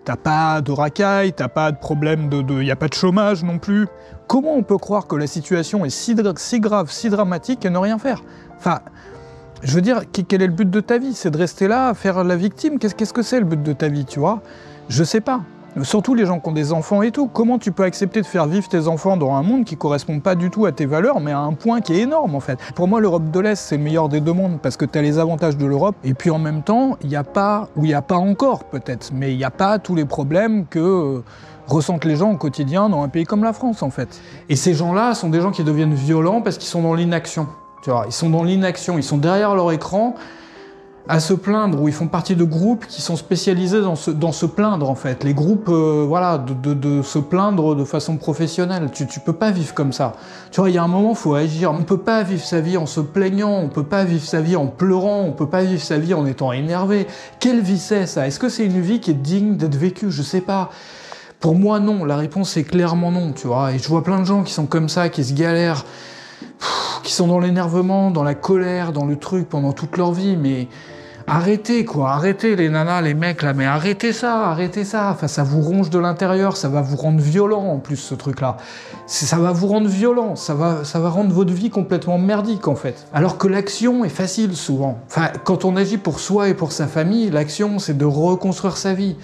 T'as pas de racailles, t'as pas de problème y a pas de chômage non plus. Comment on peut croire que la situation est si grave, si dramatique et ne rien faire? Enfin, je veux dire, quel est le but de ta vie? C'est de rester là, faire la victime? Qu'est-ce que c'est le but de ta vie, tu vois? Je sais pas. Surtout les gens qui ont des enfants et tout. Comment tu peux accepter de faire vivre tes enfants dans un monde qui ne correspond pas du tout à tes valeurs, mais à un point qui est énorme en fait? Pour moi, l'Europe de l'Est, c'est le meilleur des deux mondes parce que tu as les avantages de l'Europe et puis en même temps, il n'y a pas, ou il n'y a pas encore peut-être, mais il n'y a pas tous les problèmes que ressentent les gens au quotidien dans un pays comme la France en fait. Et ces gens-là sont des gens qui deviennent violents parce qu'ils sont dans l'inaction. Tu vois, ils sont dans l'inaction, ils sont derrière leur écran à se plaindre, ou ils font partie de groupes qui sont spécialisés dans se plaindre en fait. Les groupes, voilà, de se plaindre de façon professionnelle. Tu peux pas vivre comme ça. Tu vois, il y a un moment, il faut agir. On peut pas vivre sa vie en se plaignant, on peut pas vivre sa vie en pleurant, on peut pas vivre sa vie en étant énervé. Quelle vie c'est ça? Est-ce que c'est une vie qui est digne d'être vécue? Je sais pas. Pour moi, non. La réponse est clairement non, tu vois. Et je vois plein de gens qui sont comme ça, qui se galèrent, qui sont dans l'énervement, dans la colère, dans le truc pendant toute leur vie, mais arrêtez quoi, arrêtez les nanas, les mecs là, mais arrêtez ça, enfin ça vous ronge de l'intérieur, ça va vous rendre violent en plus ce truc-là. Ça va vous rendre violent, ça va rendre votre vie complètement merdique en fait. Alors que l'action est facile souvent. Enfin, quand on agit pour soi et pour sa famille, l'action c'est de reconstruire sa vie.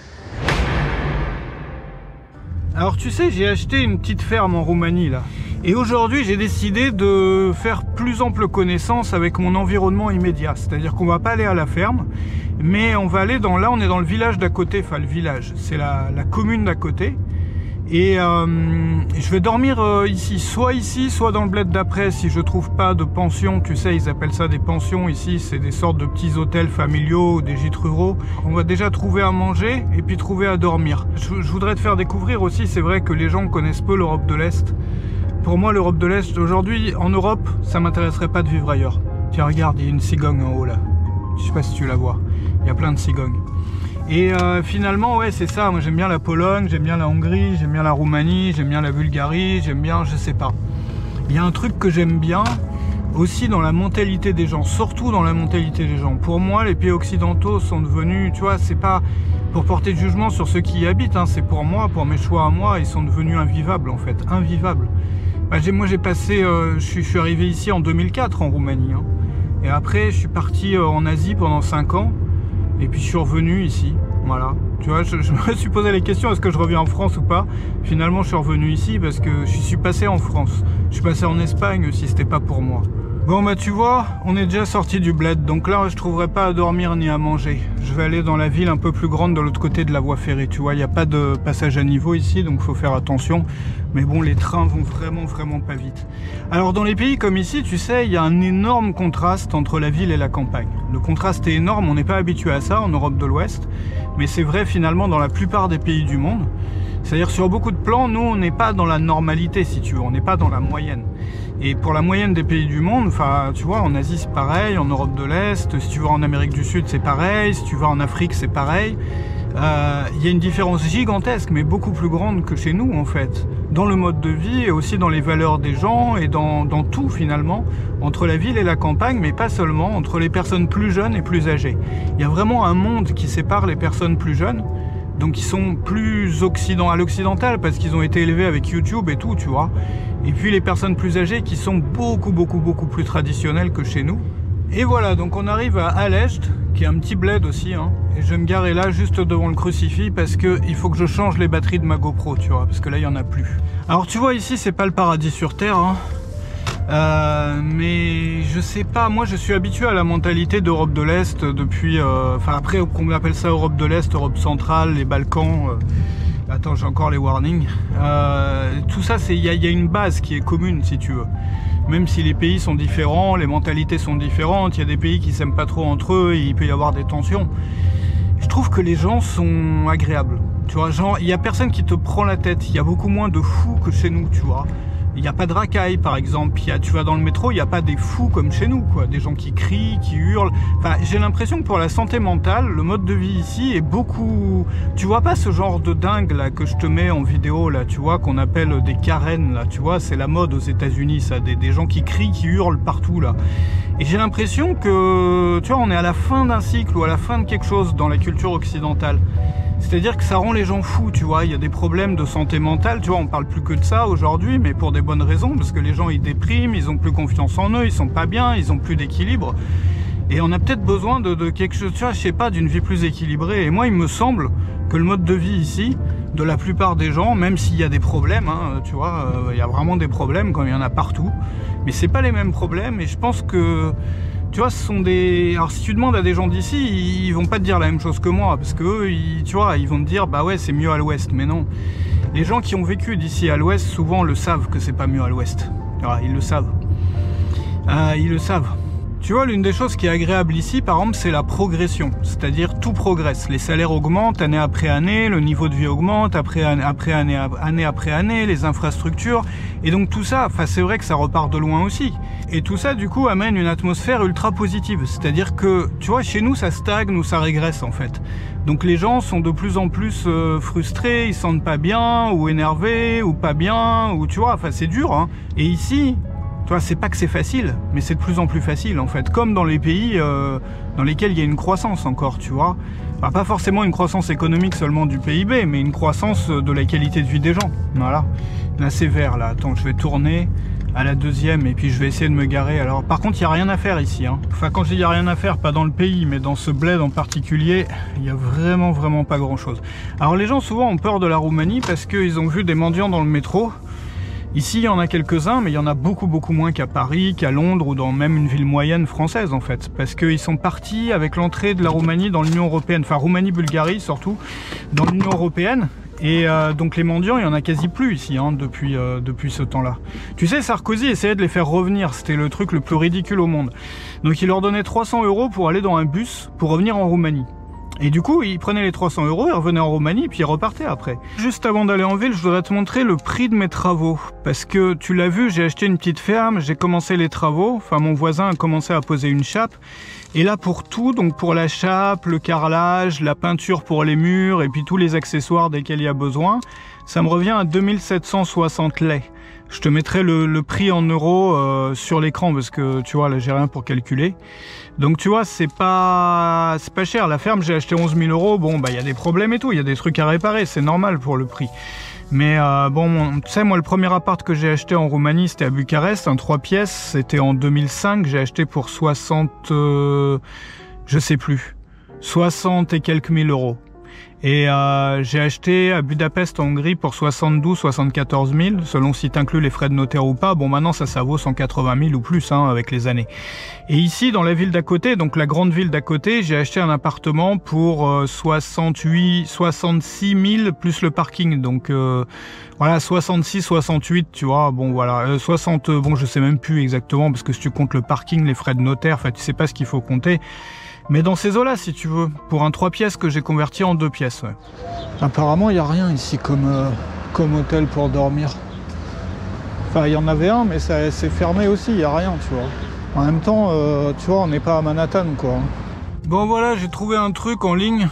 Alors tu sais, j'ai acheté une petite ferme en Roumanie là. Et aujourd'hui, j'ai décidé de faire plus ample connaissance avec mon environnement immédiat. C'est-à-dire qu'on va pas aller à la ferme, mais on va aller là, on est dans le village d'à côté. Enfin, le village, c'est la commune d'à côté. Et je vais dormir ici, soit dans le bled d'après, si je trouve pas de pension. Tu sais, ils appellent ça des pensions ici. C'est des sortes de petits hôtels familiaux, des gîtes ruraux. On va déjà trouver à manger et puis trouver à dormir. Je voudrais te faire découvrir aussi, c'est vrai que les gens connaissent peu l'Europe de l'Est. Pour moi, l'Europe de l'Est, aujourd'hui, en Europe, ça m'intéresserait pas de vivre ailleurs. Tiens, regarde, il y a une cigogne en haut, là. Je sais pas si tu la vois. Il y a plein de cigognes. Et finalement, ouais, c'est ça. Moi, j'aime bien la Pologne, j'aime bien la Hongrie, j'aime bien la Roumanie, j'aime bien la Bulgarie, j'aime bien, je sais pas. Il y a un truc que j'aime bien, aussi dans la mentalité des gens, surtout dans la mentalité des gens. Pour moi, les pays occidentaux sont devenus, tu vois, c'est pas pour porter de jugement sur ceux qui y habitent, hein, c'est pour moi, pour mes choix à moi, ils sont devenus invivables, en fait, invivables. Moi j'ai passé, je suis arrivé ici en 2004 en Roumanie, hein. Et après je suis parti en Asie pendant 5 ans, et puis je suis revenu ici, voilà. Tu vois, je me suis posé la question, est-ce que je reviens en France ou pas? Finalement je suis revenu ici parce que je suis passé en France, je suis passé en Espagne aussi, c'était pas pour moi. Bon bah tu vois, on est déjà sorti du bled, donc là je trouverai pas à dormir ni à manger. Je vais aller dans la ville un peu plus grande de l'autre côté de la voie ferrée, tu vois, il n'y a pas de passage à niveau ici, donc faut faire attention. Mais bon, les trains vont vraiment pas vite. Alors dans les pays comme ici, tu sais, il y a un énorme contraste entre la ville et la campagne. Le contraste est énorme, on n'est pas habitué à ça en Europe de l'Ouest, mais c'est vrai finalement dans la plupart des pays du monde. C'est-à-dire sur beaucoup de plans, nous on n'est pas dans la normalité si tu veux, on n'est pas dans la moyenne. Et pour la moyenne des pays du monde, enfin tu vois, en Asie c'est pareil, en Europe de l'Est, si tu vas en Amérique du Sud c'est pareil, si tu vas en Afrique c'est pareil. Il y a une différence gigantesque, mais beaucoup plus grande que chez nous en fait, dans le mode de vie et aussi dans les valeurs des gens et dans tout finalement, entre la ville et la campagne, mais pas seulement, entre les personnes plus jeunes et plus âgées. Il y a vraiment un monde qui sépare les personnes plus jeunes, donc ils sont plus à l'occidental parce qu'ils ont été élevés avec YouTube et tout, tu vois. Et puis les personnes plus âgées qui sont beaucoup plus traditionnelles que chez nous. Et voilà, donc on arrive à Alejde, qui est un petit bled aussi, hein, et je vais me garer là juste devant le crucifix parce que il faut que je change les batteries de ma GoPro, tu vois, parce que là il y en a plus. Alors tu vois ici c'est pas le paradis sur terre, hein, mais je sais pas, moi je suis habitué à la mentalité d'Europe de l'Est depuis, enfin après qu'on appelle ça Europe de l'Est, Europe centrale, les Balkans. Attends, j'ai encore les warnings. Tout ça, il y a une base qui est commune, si tu veux. Même si les pays sont différents, les mentalités sont différentes, il y a des pays qui s'aiment pas trop entre eux, et il peut y avoir des tensions. Je trouve que les gens sont agréables. Tu vois, genre, il y a personne qui te prend la tête. Il y a beaucoup moins de fous que chez nous, tu vois. Il n'y a pas de racailles, par exemple. Tu vas dans le métro, il n'y a pas des fous comme chez nous, quoi. Des gens qui crient, qui hurlent. Enfin, j'ai l'impression que pour la santé mentale, le mode de vie ici est beaucoup... Tu vois pas ce genre de dingue, là, que je te mets en vidéo, là, tu vois, qu'on appelle des Karen, là, tu vois. C'est la mode aux États-Unis, ça. Des gens qui crient, qui hurlent partout, là. Et j'ai l'impression que, tu vois, on est à la fin d'un cycle ou à la fin de quelque chose dans la culture occidentale. C'est-à-dire que ça rend les gens fous, tu vois. Il y a des problèmes de santé mentale, tu vois, on parle plus que de ça aujourd'hui, mais pour des bonnes raisons, parce que les gens, ils dépriment, ils ont plus confiance en eux, ils sont pas bien, ils ont plus d'équilibre. Et on a peut-être besoin de quelque chose, tu vois, je sais pas, d'une vie plus équilibrée. Et moi, il me semble que le mode de vie ici, de la plupart des gens, même s'il y a des problèmes, hein, tu vois, il y a vraiment des problèmes quand il y en a partout, mais c'est pas les mêmes problèmes. Et je pense que, tu vois, ce sont des... Alors si tu demandes à des gens d'ici, ils vont pas te dire la même chose que moi, parce que eux, tu vois, ils vont te dire, bah ouais, c'est mieux à l'ouest, mais non. Les gens qui ont vécu d'ici à l'ouest, souvent le savent que c'est pas mieux à l'ouest. Ils le savent. Ils le savent. Tu vois, l'une des choses qui est agréable ici, par exemple, c'est la progression. C'est-à-dire, tout progresse. Les salaires augmentent année après année, le niveau de vie augmente année après année, les infrastructures. Et donc tout ça, enfin, c'est vrai que ça repart de loin aussi. Et tout ça, du coup, amène une atmosphère ultra positive. C'est-à-dire que, tu vois, chez nous, ça stagne ou ça régresse, en fait. Donc les gens sont de plus en plus frustrés, ils se sentent pas bien, ou énervés, ou pas bien, ou tu vois, enfin, c'est dur, hein. Et ici... Tu vois, c'est pas que c'est facile, mais c'est de plus en plus facile en fait, comme dans les pays dans lesquels il y a une croissance encore, tu vois. Enfin, pas forcément une croissance économique seulement du PIB, mais une croissance de la qualité de vie des gens. Voilà. Là c'est vert là, attends, je vais tourner à la deuxième et puis je vais essayer de me garer. Alors par contre, il n'y a rien à faire ici, hein. Enfin, quand je dis il n'y a rien à faire, pas dans le pays, mais dans ce bled en particulier, il n'y a vraiment pas grand chose. Alors les gens souvent ont peur de la Roumanie parce qu'ils ont vu des mendiants dans le métro. Ici, il y en a quelques-uns, mais il y en a beaucoup moins qu'à Paris, qu'à Londres ou dans même une ville moyenne française en fait. Parce qu'ils sont partis avec l'entrée de la Roumanie dans l'Union Européenne, enfin Roumanie-Bulgarie surtout, dans l'Union Européenne. Et donc les mendiants, il n'y en a quasi plus ici hein, depuis ce temps-là. Tu sais, Sarkozy essayait de les faire revenir, c'était le truc le plus ridicule au monde. Donc il leur donnait 300 € pour aller dans un bus pour revenir en Roumanie. Et du coup, ils prenaient les 300 €, ils revenaient en Roumanie, puis ils repartaient après. Juste avant d'aller en ville, je voudrais te montrer le prix de mes travaux. Parce que, tu l'as vu, j'ai acheté une petite ferme, j'ai commencé les travaux. Enfin, mon voisin a commencé à poser une chape. Et là, pour tout, donc pour la chape, le carrelage, la peinture pour les murs, et puis tous les accessoires desquels il y a besoin, ça me revient à 2760 lei. Je te mettrai le prix en euros sur l'écran parce que tu vois là j'ai rien pour calculer. Donc tu vois c'est pas cher. La ferme j'ai acheté 11 000 €. Bon bah il y a des problèmes et tout, il y a des trucs à réparer, c'est normal pour le prix. Mais bon tu sais moi le premier appart que j'ai acheté en Roumanie c'était à Bucarest, un 3 pièces, c'était en 2005, j'ai acheté pour 60 je sais plus, 60 et quelques mille euros. Et j'ai acheté à Budapest en Hongrie pour 72-74 000, selon si tu inclus les frais de notaire ou pas. Bon, maintenant ça vaut 180 000 ou plus hein, avec les années. Et ici, dans la ville d'à côté, donc la grande ville d'à côté, j'ai acheté un appartement pour 66 000 plus le parking. Donc voilà, 66, 68, tu vois. Bon voilà, 60, bon je sais même plus exactement parce que si tu comptes le parking, les frais de notaire, enfin tu sais pas ce qu'il faut compter. Mais dans ces eaux-là, si tu veux, pour un 3 pièces que j'ai converti en 2 pièces. Ouais. Apparemment, il n'y a rien ici comme hôtel pour dormir. Enfin, il y en avait un, mais c'est fermé aussi, il n'y a rien, tu vois. En même temps, tu vois, on n'est pas à Manhattan, quoi. Bon, voilà, j'ai trouvé un truc en ligne.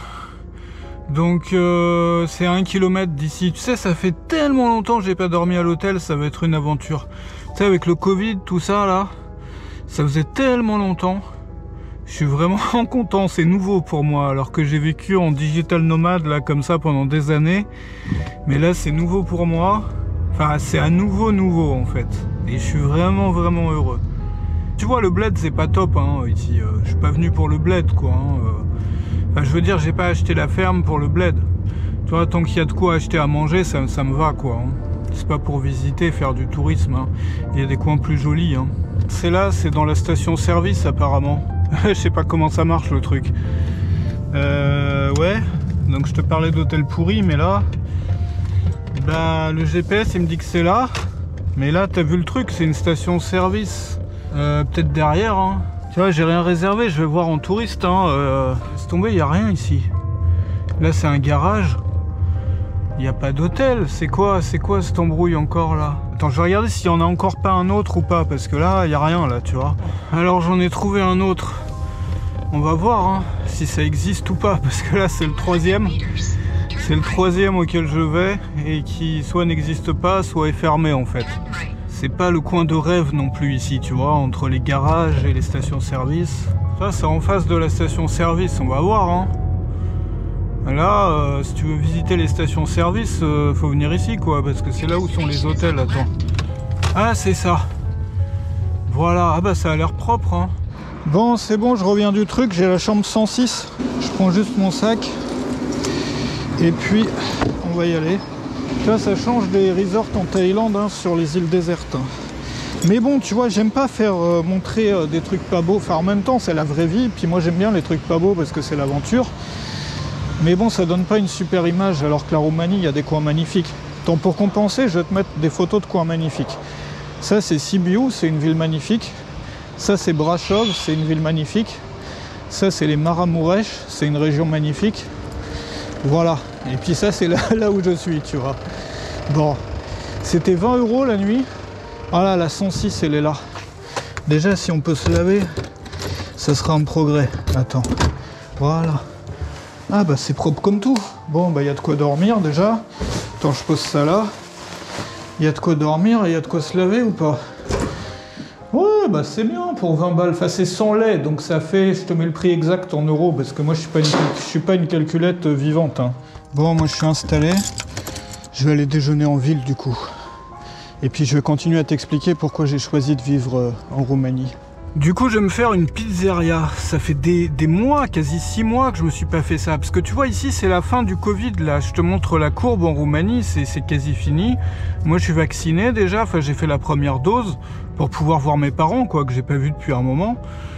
Donc, c'est à 1 km d'ici. Tu sais, ça fait tellement longtemps que j'ai pas dormi à l'hôtel, ça va être une aventure. Tu sais, avec le Covid, tout ça, là, ça faisait tellement longtemps. Je suis vraiment content, c'est nouveau pour moi, alors que j'ai vécu en digital nomade là comme ça pendant des années. Mais là c'est nouveau pour moi, enfin c'est à nouveau en fait. Et je suis vraiment heureux. Tu vois le bled c'est pas top hein, ici, je suis pas venu pour le bled quoi. Hein, Enfin je veux dire j'ai pas acheté la ferme pour le bled. Tu vois tant qu'il y a de quoi acheter à manger ça me va quoi. Hein. C'est pas pour visiter, faire du tourisme. Hein. Il y a des coins plus jolis. Hein. C'est là, c'est dans la station service apparemment. Je sais pas comment ça marche le truc. Ouais, donc je te parlais d'hôtel pourri, mais là, bah le GPS il me dit que c'est là. Mais là, t'as vu le truc, c'est une station service. Peut-être derrière, hein. Tu vois, j'ai rien réservé, je vais voir en touriste, hein. Laisse tomber, il n'y a rien ici. Là, c'est un garage. Il n'y a pas d'hôtel. C'est quoi cette embrouille encore là? Attends, je vais regarder s'il n'y en a encore pas un autre ou pas, parce que là, il n'y a rien là, tu vois. Alors j'en ai trouvé un autre. On va voir hein, si ça existe ou pas, parce que là c'est le troisième. C'est le troisième auquel je vais, et qui soit n'existe pas, soit est fermé en fait. C'est pas le coin de rêve non plus ici, tu vois, entre les garages et les stations-service. Ça, c'est en face de la station-service, on va voir hein. Là, si tu veux visiter les stations-service, faut venir ici, quoi, parce que c'est là où sont les hôtels. Attends. Ah, c'est ça. Voilà. Ah bah ça a l'air propre, hein. Bon, c'est bon, je reviens du truc. J'ai la chambre 106. Je prends juste mon sac. Et puis, on va y aller. Là, ça change des resorts en Thaïlande, hein, sur les îles désertes. Mais bon, tu vois, j'aime pas faire montrer des trucs pas beaux. Enfin, en même temps, c'est la vraie vie. Puis moi, j'aime bien les trucs pas beaux parce que c'est l'aventure. Mais bon, ça donne pas une super image, alors que la Roumanie, il y a des coins magnifiques. Donc pour compenser, je vais te mettre des photos de coins magnifiques. Ça, c'est Sibiu, c'est une ville magnifique. Ça, c'est Brașov, c'est une ville magnifique. Ça, c'est les Maramureș, c'est une région magnifique. Voilà. Et puis ça, c'est là où je suis, tu vois. Bon, c'était 20 € la nuit. Voilà, la 106, elle est là. Déjà, si on peut se laver, ça sera un progrès. Attends, voilà. Ah bah c'est propre comme tout. Bon bah il y a de quoi dormir déjà. Attends, je pose ça là. Il y a de quoi dormir et il y a de quoi se laver ou pas? Ouais bah c'est bien pour 20 balles. Enfin c'est sans lait, donc ça fait, je te mets le prix exact en euros parce que moi je suis pas une calculette vivante, hein. Bon moi je suis installé. Je vais aller déjeuner en ville du coup. Et puis je vais continuer à t'expliquer pourquoi j'ai choisi de vivre en Roumanie. Du coup, je vais me faire une pizzeria. Ça fait des mois, quasi 6 mois que je me suis pas fait ça. Parce que tu vois, ici, c'est la fin du Covid. Là, je te montre la courbe en Roumanie, c'est quasi fini. Moi, je suis vacciné déjà. Enfin, j'ai fait la première dose pour pouvoir voir mes parents, quoi, que j'ai pas vu depuis un moment.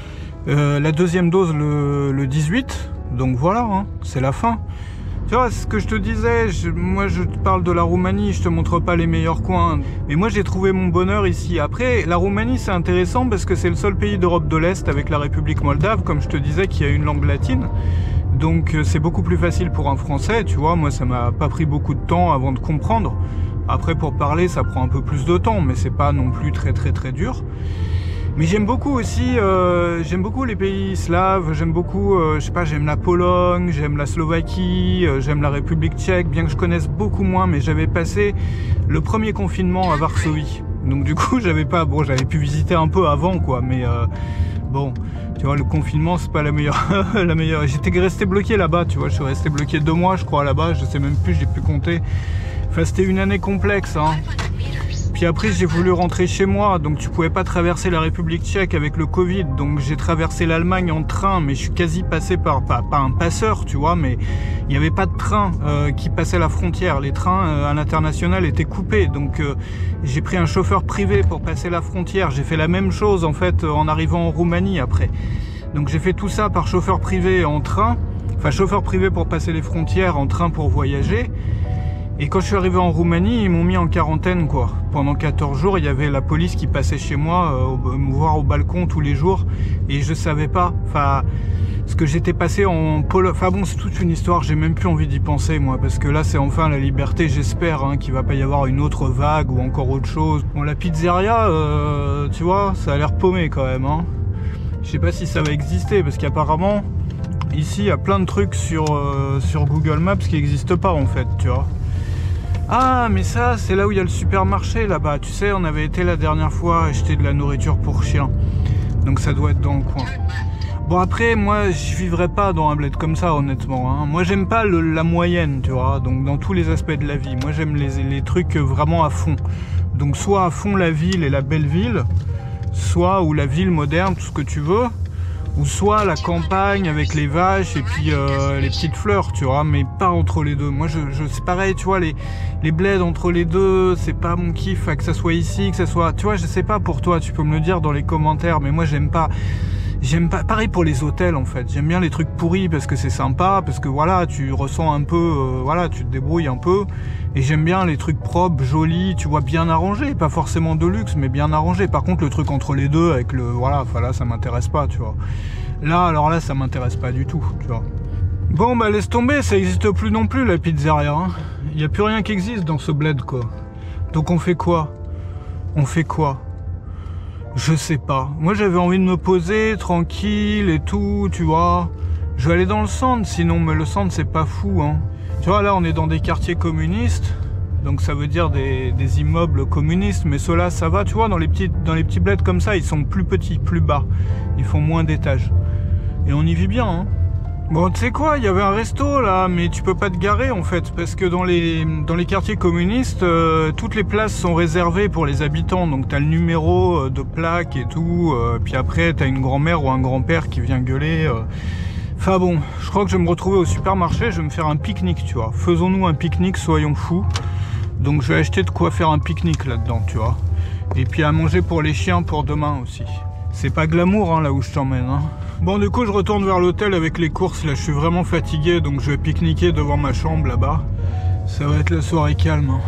La deuxième dose le 18. Donc voilà, hein, c'est la fin. Tu vois, ce que je te disais, moi je te parle de la Roumanie, je te montre pas les meilleurs coins. Mais moi j'ai trouvé mon bonheur ici. Après, la Roumanie c'est intéressant parce que c'est le seul pays d'Europe de l'Est avec la République moldave, comme je te disais, qui a une langue latine. Donc c'est beaucoup plus facile pour un Français, tu vois. Moi ça m'a pas pris beaucoup de temps avant de comprendre. Après pour parler ça prend un peu plus de temps, mais c'est pas non plus très dur. Mais j'aime beaucoup aussi, j'aime beaucoup les pays slaves, j'aime beaucoup, je sais pas, j'aime la Pologne, j'aime la Slovaquie, j'aime la République tchèque, bien que je connaisse beaucoup moins, mais j'avais passé le premier confinement à Varsovie. Donc du coup, j'avais pu visiter un peu avant, quoi, mais bon, tu vois, le confinement, c'est pas la meilleure, J'étais resté bloqué là-bas, tu vois, je suis resté bloqué 2 mois, je crois, là-bas, je sais même plus, j'ai pu compter. Enfin, c'était une année complexe, hein. Puis après j'ai voulu rentrer chez moi, donc tu pouvais pas traverser la République tchèque avec le Covid, donc j'ai traversé l'Allemagne en train, mais je suis quasi passé par, pas un passeur, tu vois, mais il n'y avait pas de train qui passait la frontière, les trains à l'international étaient coupés, donc j'ai pris un chauffeur privé pour passer la frontière. J'ai fait la même chose en fait en arrivant en Roumanie après. Donc j'ai fait tout ça par chauffeur privé en train, enfin chauffeur privé pour passer les frontières, en train pour voyager. Et quand je suis arrivé en Roumanie, ils m'ont mis en quarantaine, quoi. Pendant 14 jours, il y avait la police qui passait chez moi, me voir au balcon tous les jours, et je savais pas, enfin, ce que j'étais passé en Pologne. Enfin bon, c'est toute une histoire, j'ai même plus envie d'y penser, moi, parce que là, c'est enfin la liberté, j'espère, hein, qu'il va pas y avoir une autre vague ou encore autre chose. Bon, la pizzeria, tu vois, ça a l'air paumé quand même, hein. Je sais pas si ça va exister, parce qu'apparemment, ici, il y a plein de trucs sur Google Maps qui n'existent pas, en fait, tu vois. Ah mais ça c'est là où il y a le supermarché là-bas, tu sais, on avait été la dernière fois acheter de la nourriture pour chiens, donc ça doit être dans le coin. Bon après moi je vivrais pas dans un bled comme ça honnêtement, hein. Moi j'aime pas la moyenne, tu vois, donc dans tous les aspects de la vie, moi j'aime les trucs vraiment à fond. Donc soit à fond la ville et la belle ville, soit ou la ville moderne, tout ce que tu veux, ou soit la campagne avec les vaches et puis les petites fleurs, tu vois, mais pas entre les deux. Moi, c'est pareil, tu vois, les bleds entre les deux, c'est pas mon kiff, que ça soit ici, que ça soit... Tu vois, je sais pas pour toi, tu peux me le dire dans les commentaires, mais moi, j'aime pas... Pareil pour les hôtels, en fait. J'aime bien les trucs pourris parce que c'est sympa, parce que, voilà, tu ressens un peu... voilà, tu te débrouilles un peu. Et j'aime bien les trucs propres, jolis, tu vois, bien arrangés. Pas forcément de luxe, mais bien arrangés. Par contre, le truc entre les deux, avec le... Voilà, enfin là, ça m'intéresse pas, tu vois. Là, alors là, ça m'intéresse pas du tout, tu vois. Bon, bah laisse tomber, ça existe plus non plus, la pizzeria, hein. Il n'y a plus rien qui existe dans ce bled, quoi. Donc on fait quoi? On fait quoi? Je sais pas. Moi, j'avais envie de me poser, tranquille et tout, tu vois. Je vais aller dans le centre, sinon, mais le centre, c'est pas fou, hein. Tu vois, là, on est dans des quartiers communistes, donc ça veut dire des immeubles communistes, mais ceux-là, ça va, tu vois, dans les petits bleds comme ça, ils sont plus petits, plus bas. Ils font moins d'étages. Et on y vit bien, hein. Bon, tu sais quoi, il y avait un resto là, mais tu peux pas te garer en fait, parce que dans les quartiers communistes, toutes les places sont réservées pour les habitants, donc t'as le numéro de plaque et tout, puis après t'as une grand-mère ou un grand-père qui vient gueuler. Enfin bon, je crois que je vais me retrouver au supermarché, je vais me faire un pique-nique, tu vois. Faisons-nous un pique-nique, soyons fous. Donc je vais acheter de quoi faire un pique-nique là-dedans, tu vois. Et puis à manger pour les chiens pour demain aussi. C'est pas glamour hein, là où je t'emmène. Hein. Bon du coup je retourne vers l'hôtel avec les courses, là je suis vraiment fatigué, donc je vais pique-niquer devant ma chambre là-bas. Ça va être la soirée calme. Hein.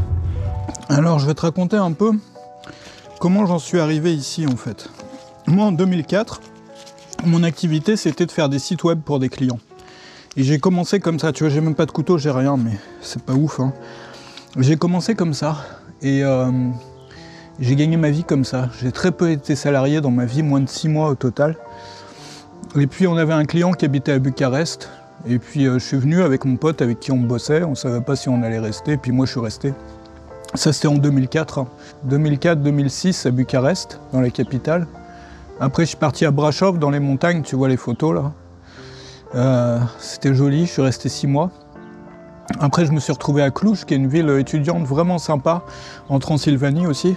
Alors je vais te raconter un peu comment j'en suis arrivé ici en fait. Moi en 2004, mon activité c'était de faire des sites web pour des clients. Et j'ai commencé comme ça, tu vois, j'ai même pas de couteau, j'ai rien, mais c'est pas ouf. Hein. J'ai commencé comme ça, et j'ai gagné ma vie comme ça. J'ai très peu été salarié dans ma vie, moins de 6 mois au total. Et puis on avait un client qui habitait à Bucarest, et puis je suis venu avec mon pote avec qui on bossait, on savait pas si on allait rester, puis moi je suis resté. Ça c'était en 2004, hein. 2004-2006 à Bucarest, dans la capitale. Après je suis parti à Brasov, dans les montagnes, tu vois les photos là. C'était joli, je suis resté 6 mois. Après je me suis retrouvé à Cluj, qui est une ville étudiante vraiment sympa, en Transylvanie aussi.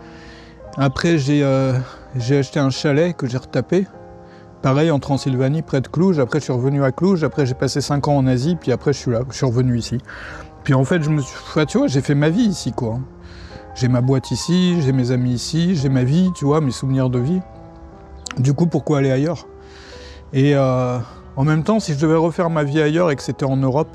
Après j'ai acheté un chalet que j'ai retapé. Pareil en Transylvanie, près de Cluj. Après, je suis revenu à Cluj. Après, j'ai passé 5 ans en Asie. Puis après, je suis là. Je suis revenu ici. Puis en fait, tu vois, j'ai fait ma vie ici, quoi. J'ai ma boîte ici, j'ai mes amis ici, j'ai ma vie, tu vois, mes souvenirs de vie. Du coup, pourquoi aller ailleurs? Et en même temps, si je devais refaire ma vie ailleurs et que c'était en Europe,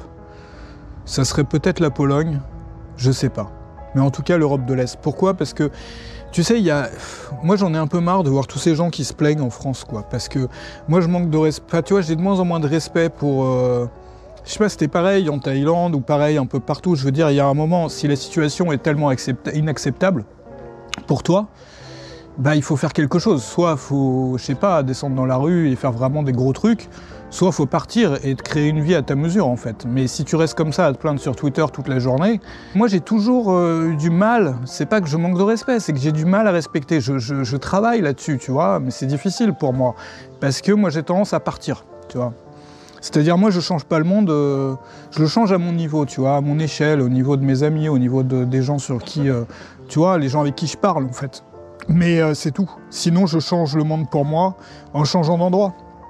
ça serait peut-être la Pologne. Je sais pas. Mais en tout cas, l'Europe de l'Est. Pourquoi? Parce que tu sais, moi j'en ai un peu marre de voir tous ces gens qui se plaignent en France, quoi. Parce que moi je manque de respect. Tu vois, j'ai de moins en moins de respect pour. Je sais pas, c'était pareil en Thaïlande ou pareil un peu partout. Je veux dire, il y a un moment, si la situation est tellement inacceptable pour toi, bah il faut faire quelque chose. Soit il faut, je sais pas, descendre dans la rue et faire vraiment des gros trucs. Soit il faut partir et te créer une vie à ta mesure, en fait. Mais si tu restes comme ça à te plaindre sur Twitter toute la journée, moi j'ai toujours eu du mal, c'est pas que je manque de respect, c'est que j'ai du mal à respecter. Je travaille là-dessus, tu vois, mais c'est difficile pour moi. Parce que moi j'ai tendance à partir, tu vois. C'est-à-dire moi je change pas le monde, je le change à mon niveau, tu vois, à mon échelle, au niveau de mes amis, au niveau des gens sur qui, tu vois, les gens avec qui je parle, en fait. Mais c'est tout. Sinon je change le monde pour moi en changeant d'endroit.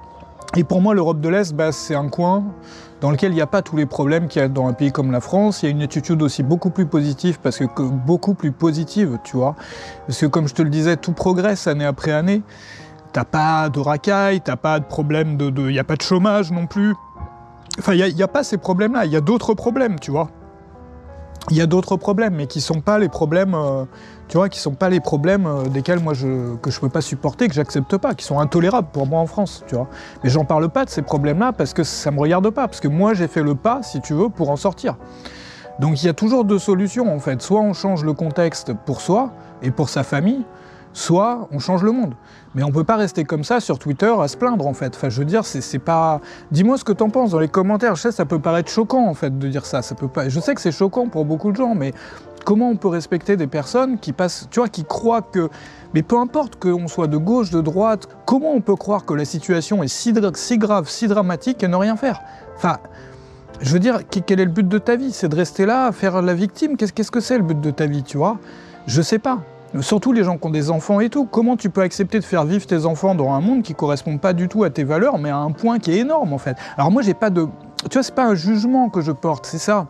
Et pour moi, l'Europe de l'Est, bah, c'est un coin dans lequel il n'y a pas tous les problèmes qu'il y a dans un pays comme la France. Il y a une attitude aussi beaucoup plus positive, beaucoup plus positive, tu vois. Parce que comme je te le disais, tout progresse année après année. T'as pas de racailles, t'as pas de problème il n'y a pas de chômage non plus. Enfin, il n'y a pas ces problèmes-là, il y a d'autres problèmes, tu vois. Il y a d'autres problèmes, mais qui sont pas les problèmes, tu vois, qui sont pas les problèmes desquels moi que je peux pas supporter, que j'accepte pas, qui sont intolérables pour moi en France, tu vois. Mais j'en parle pas de ces problèmes-là parce que ça me regarde pas, parce que moi j'ai fait le pas, si tu veux, pour en sortir. Donc il y a toujours deux solutions en fait. Soit on change le contexte pour soi et pour sa famille, soit on change le monde. Mais on peut pas rester comme ça sur Twitter à se plaindre en fait. Enfin je veux dire, c'est pas... Dis-moi ce que t'en penses dans les commentaires. Je sais, ça peut paraître choquant en fait de dire ça. Ça peut pas... Je sais que c'est choquant pour beaucoup de gens, mais comment on peut respecter des personnes qui passent, tu vois, qui croient que... Mais peu importe qu'on soit de gauche, de droite, comment on peut croire que la situation est si grave, si dramatique et ne rien faire? Enfin, je veux dire, quel est le but de ta vie? C'est de rester là, faire la victime? Qu'est-ce que c'est le but de ta vie, tu vois? Je sais pas. Surtout les gens qui ont des enfants et tout. Comment tu peux accepter de faire vivre tes enfants dans un monde qui ne correspond pas du tout à tes valeurs, mais à un point qui est énorme en fait? Alors moi j'ai pas de... Tu vois, c'est pas un jugement que je porte, c'est ça.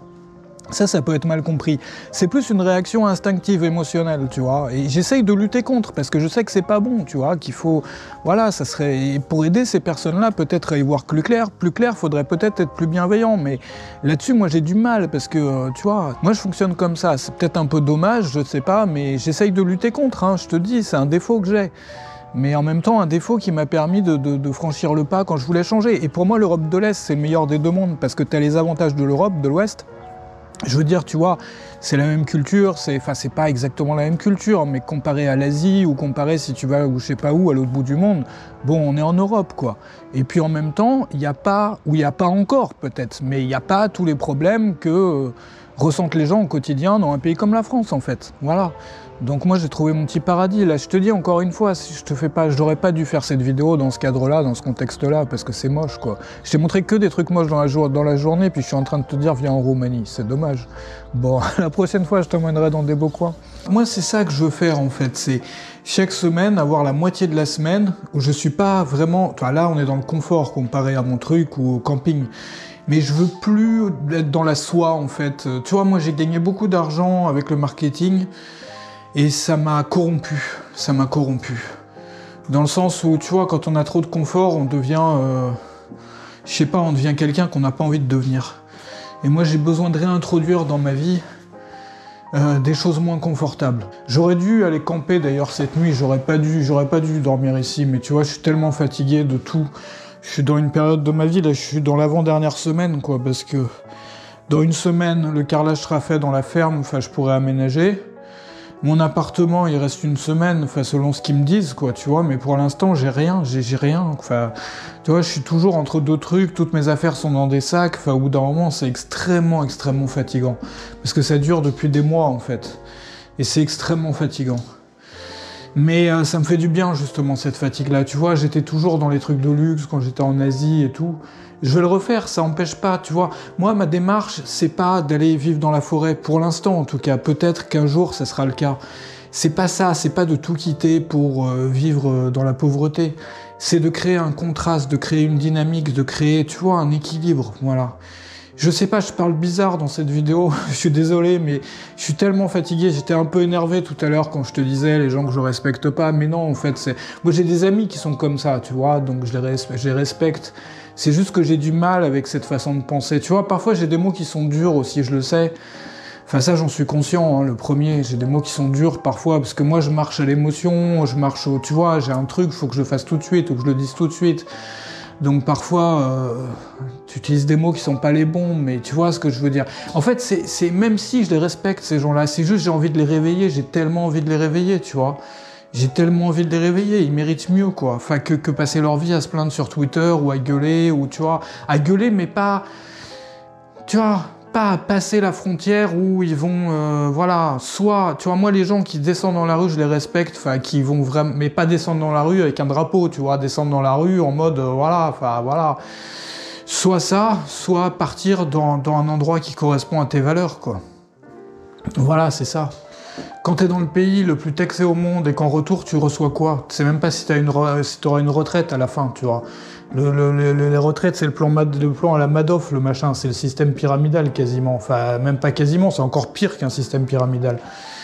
Ça peut être mal compris. C'est plus une réaction instinctive, émotionnelle, tu vois. Et j'essaye de lutter contre, parce que je sais que c'est pas bon, tu vois, qu'il faut... Voilà, ça serait... Et pour aider ces personnes-là, peut-être à y voir plus clair, faudrait peut-être être plus bienveillant. Mais là-dessus, moi, j'ai du mal, parce que, tu vois, moi, je fonctionne comme ça. C'est peut-être un peu dommage, je sais pas, mais j'essaye de lutter contre, hein, je te dis, c'est un défaut que j'ai. Mais en même temps, un défaut qui m'a permis de franchir le pas quand je voulais changer. Et pour moi, l'Europe de l'Est, c'est le meilleur des deux mondes, parce que tu as les avantages de l'Europe, de l'Ouest. Je veux dire, tu vois, c'est la même culture, c'est pas exactement la même culture, mais comparé à l'Asie, ou comparé, si tu vas, ou je sais pas où, à l'autre bout du monde, bon, on est en Europe, quoi. Et puis en même temps, il n'y a pas, ou il n'y a pas encore, peut-être, mais il n'y a pas tous les problèmes que ressentent les gens au quotidien dans un pays comme la France, en fait. Voilà. Donc moi j'ai trouvé mon petit paradis. Là je te dis encore une fois, si je n'aurais pas dû faire cette vidéo dans ce cadre-là, dans ce contexte-là, parce que c'est moche quoi. Je t'ai montré que des trucs moches dans la journée, puis je suis en train de te dire viens en Roumanie, c'est dommage. Bon, la prochaine fois je t'emmènerai dans des beaux coins. Moi c'est ça que je veux faire en fait, c'est chaque semaine avoir la moitié de la semaine où je suis pas vraiment... Enfin, là on est dans le confort comparé à mon truc ou au camping. Mais je veux plus être dans la soie en fait. Tu vois, moi j'ai gagné beaucoup d'argent avec le marketing. Et ça m'a corrompu, Dans le sens où, tu vois, quand on a trop de confort, on devient, je sais pas, on devient quelqu'un qu'on n'a pas envie de devenir. Et moi, j'ai besoin de réintroduire dans ma vie des choses moins confortables. J'aurais dû aller camper d'ailleurs cette nuit, j'aurais pas dû dormir ici, mais tu vois, je suis tellement fatigué de tout. Je suis dans une période de ma vie, là, je suis dans l'avant-dernière semaine, quoi, parce que dans une semaine, le carrelage sera fait dans la ferme, enfin, je pourrais aménager. Mon appartement, il reste une semaine, enfin, selon ce qu'ils me disent, quoi, tu vois, mais pour l'instant, j'ai rien, enfin, tu vois, je suis toujours entre deux trucs, toutes mes affaires sont dans des sacs, enfin, au bout d'un moment, c'est extrêmement fatigant, parce que ça dure depuis des mois, en fait, et c'est extrêmement fatigant. Mais ça me fait du bien, justement, cette fatigue-là, tu vois, j'étais toujours dans les trucs de luxe quand j'étais en Asie et tout. Je vais le refaire, ça empêche pas, tu vois. Moi, ma démarche, c'est pas d'aller vivre dans la forêt, pour l'instant en tout cas. Peut-être qu'un jour, ça sera le cas. C'est pas ça, c'est pas de tout quitter pour vivre dans la pauvreté. C'est de créer un contraste, de créer une dynamique, de créer, tu vois, un équilibre, voilà. Je sais pas, je parle bizarre dans cette vidéo, je suis désolé, mais je suis tellement fatigué, j'étais un peu énervé tout à l'heure quand je te disais les gens que je respecte pas, mais non, en fait, c'est... Moi, j'ai des amis qui sont comme ça, tu vois, donc je les respecte. C'est juste que j'ai du mal avec cette façon de penser. Tu vois, parfois, j'ai des mots qui sont durs aussi, je le sais. Enfin, ça, j'en suis conscient, hein, le premier, j'ai des mots qui sont durs parfois, parce que moi, je marche à l'émotion, je marche au... Tu vois, j'ai un truc, faut que je le fasse tout de suite, ou que je le dise tout de suite. Donc parfois, tu utilises des mots qui sont pas les bons, mais tu vois ce que je veux dire. En fait, c'est même si je les respecte, ces gens-là, c'est juste j'ai envie de les réveiller, j'ai tellement envie de les réveiller, tu vois. J'ai tellement envie de les réveiller, ils méritent mieux, quoi. Enfin, que passer leur vie à se plaindre sur Twitter, ou à gueuler, ou tu vois, à gueuler, mais pas... Tu vois, pas à passer la frontière où ils vont, voilà, soit, tu vois, moi les gens qui descendent dans la rue, je les respecte, enfin, qui vont vraiment, mais pas descendre dans la rue avec un drapeau, tu vois, descendre dans la rue en mode, voilà, enfin, voilà. Soit ça, soit partir dans un endroit qui correspond à tes valeurs, quoi. Voilà, c'est ça. Quand t'es dans le pays le plus taxé au monde et qu'en retour tu reçois quoi? Tu sais même pas si t'auras une retraite à la fin, tu vois. Les retraites, c'est le plan à la Madoff, le machin, c'est le système pyramidal quasiment. Enfin, même pas quasiment, c'est encore pire qu'un système pyramidal.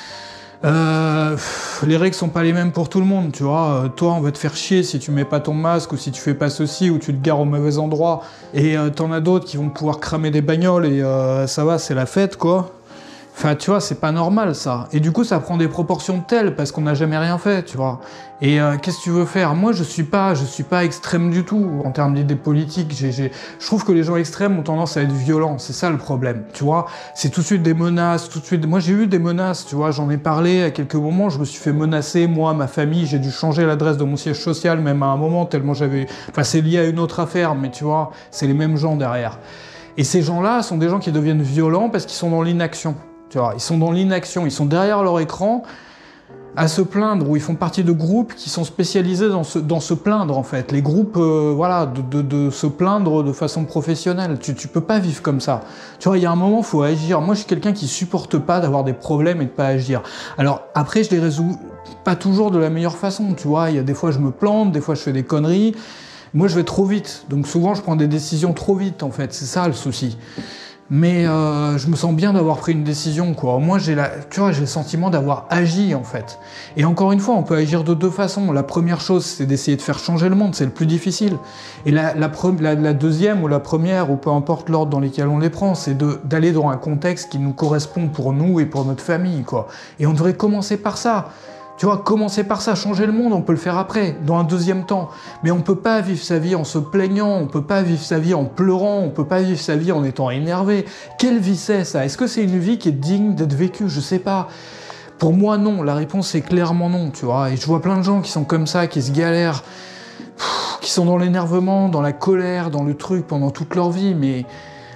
Les règles sont pas les mêmes pour tout le monde, tu vois. Toi, on va te faire chier si tu mets pas ton masque, ou si tu fais pas ceci, ou tu te gares au mauvais endroit. Et t'en as d'autres qui vont pouvoir cramer des bagnoles et ça va, c'est la fête, quoi. Enfin, tu vois, c'est pas normal, ça. Et du coup, ça prend des proportions telles, parce qu'on n'a jamais rien fait, tu vois. Et qu'est-ce que tu veux faire? Moi, je suis pas extrême du tout, en termes d'idées politiques. Je trouve que les gens extrêmes ont tendance à être violents, c'est ça le problème, tu vois. C'est tout de suite des menaces, tout de suite... Moi, j'ai eu des menaces, tu vois, j'en ai parlé à quelques moments, je me suis fait menacer, moi, ma famille, j'ai dû changer l'adresse de mon siège social, même à un moment, tellement j'avais... Enfin, c'est lié à une autre affaire, mais tu vois, c'est les mêmes gens derrière. Et ces gens-là sont des gens qui deviennent violents parce qu'ils sont dans l'inaction. Tu vois, ils sont dans l'inaction, ils sont derrière leur écran à se plaindre, ou ils font partie de groupes qui sont spécialisés dans se plaindre, en fait. Les groupes, voilà, de se plaindre de façon professionnelle. Tu peux pas vivre comme ça. Tu vois, il y a un moment, il faut agir. Moi, je suis quelqu'un qui supporte pas d'avoir des problèmes et de pas agir. Alors, après, je les résous pas toujours de la meilleure façon, tu vois. Il y a des fois, je me plante, des fois, je fais des conneries. Moi, je vais trop vite. Donc, souvent, je prends des décisions trop vite, en fait. C'est ça, le souci. Mais je me sens bien d'avoir pris une décision, quoi. Au moins, j'ai le sentiment d'avoir agi, en fait. Et encore une fois, on peut agir de deux façons. La première chose, c'est d'essayer de faire changer le monde, c'est le plus difficile. Et la deuxième ou la première, ou peu importe l'ordre dans lequel on les prend, c'est d'aller dans un contexte qui nous correspond pour nous et pour notre famille, quoi. Et on devrait commencer par ça. Tu vois, commencer par ça, changer le monde, on peut le faire après, dans un deuxième temps. Mais on peut pas vivre sa vie en se plaignant, on peut pas vivre sa vie en pleurant, on peut pas vivre sa vie en étant énervé. Quelle vie c'est, ça? Est-ce que c'est une vie qui est digne d'être vécue? Je sais pas. Pour moi, non. La réponse est clairement non, tu vois. Et je vois plein de gens qui sont comme ça, qui se galèrent, qui sont dans l'énervement, dans la colère, dans le truc pendant toute leur vie, mais...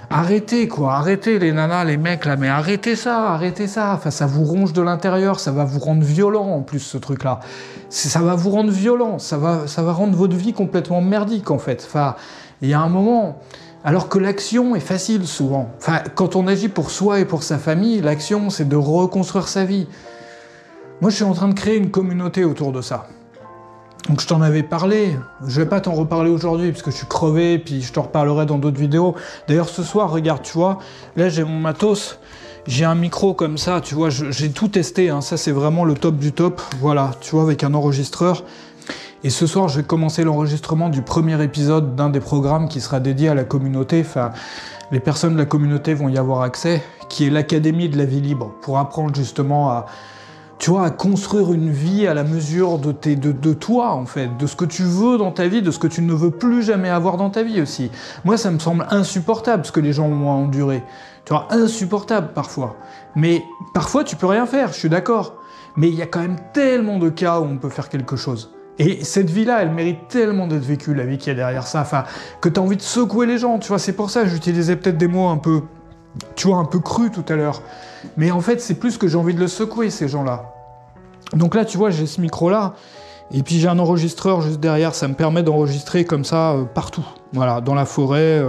arrêtez quoi, arrêtez les nanas, les mecs là, mais arrêtez ça, enfin ça vous ronge de l'intérieur, ça va vous rendre violent en plus ce truc là, ça va vous rendre violent, ça va rendre votre vie complètement merdique en fait, enfin il y a un moment, alors que l'action est facile souvent, enfin quand on agit pour soi et pour sa famille, l'action c'est de reconstruire sa vie. Moi je suis en train de créer une communauté autour de ça. Donc je t'en avais parlé, je vais pas t'en reparler aujourd'hui parce que je suis crevé, puis je t'en reparlerai dans d'autres vidéos. D'ailleurs ce soir, regarde, tu vois, là j'ai mon matos, j'ai un micro comme ça, tu vois, j'ai tout testé, hein. Ça c'est vraiment le top du top, voilà, tu vois, avec un enregistreur. Et ce soir, je vais commencer l'enregistrement du premier épisode d'un des programmes qui sera dédié à la communauté, enfin, les personnes de la communauté vont y avoir accès, qui est l'Académie de la vie libre, pour apprendre justement à... Tu vois, à construire une vie à la mesure de toi, en fait, de ce que tu veux dans ta vie, de ce que tu ne veux plus jamais avoir dans ta vie aussi. Moi, ça me semble insupportable ce que les gens ont enduré. Tu vois, insupportable parfois. Mais parfois, tu peux rien faire, je suis d'accord. Mais il y a quand même tellement de cas où on peut faire quelque chose. Et cette vie-là, elle mérite tellement d'être vécue, la vie qu'il y a derrière ça, enfin, que tu as envie de secouer les gens, tu vois, c'est pour ça que j'utilisais peut-être des mots un peu... Tu vois, un peu cru tout à l'heure. Mais en fait, c'est plus que j'ai envie de le secouer, ces gens-là. Donc là, tu vois, j'ai ce micro-là, et puis j'ai un enregistreur juste derrière. Ça me permet d'enregistrer comme ça, partout. Voilà, dans la forêt,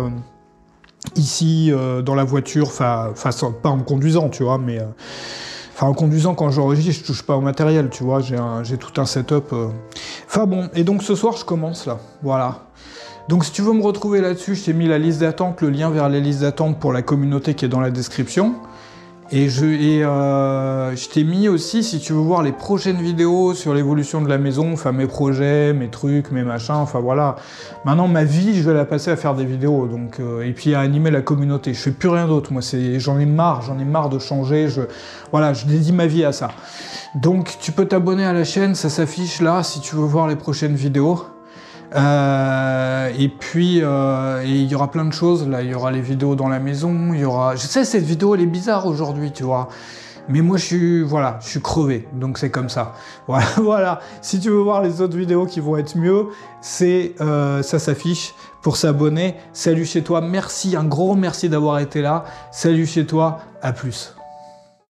ici, dans la voiture, enfin, pas en conduisant, tu vois, mais... Enfin, en conduisant, quand j'enregistre, je touche pas au matériel, tu vois, j'ai tout un setup. Enfin bon, et donc ce soir, je commence, là. Voilà. Donc si tu veux me retrouver là-dessus, je t'ai mis la liste d'attente, le lien vers les listes d'attente pour la communauté qui est dans la description. Et je t'ai mis aussi, si tu veux voir les prochaines vidéos sur l'évolution de la maison, enfin mes projets, mes trucs, mes machins, enfin voilà. Maintenant, ma vie, je vais la passer à faire des vidéos, donc et puis à animer la communauté. Je fais plus rien d'autre, moi, j'en ai marre de changer, voilà, je dédie ma vie à ça. Donc tu peux t'abonner à la chaîne, ça s'affiche là, si tu veux voir les prochaines vidéos. Et puis il y aura plein de choses là, il y aura les vidéos dans la maison, il y aura... Je sais, cette vidéo elle est bizarre aujourd'hui, tu vois, mais moi je suis crevé, donc c'est comme ça. Voilà, voilà. Si tu veux voir les autres vidéos qui vont être mieux, c'est ça s'affiche pour s'abonner. Salut chez toi, merci, un gros merci d'avoir été là. Salut chez toi, à plus.